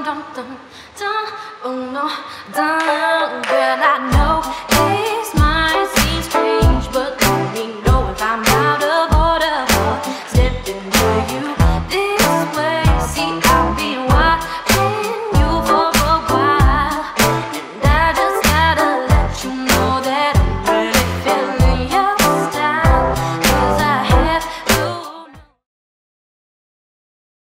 dun dun dun, oh no, dun. Girl, I know